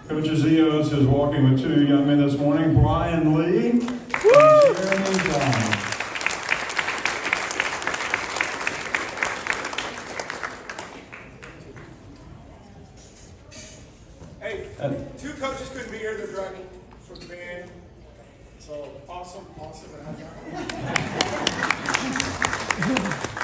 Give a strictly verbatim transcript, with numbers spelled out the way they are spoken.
Coach Azios is walking with two young men this morning, Brian Lee and Jeremy John. Hey, two coaches couldn't be here. They're driving for the band. So awesome, awesome.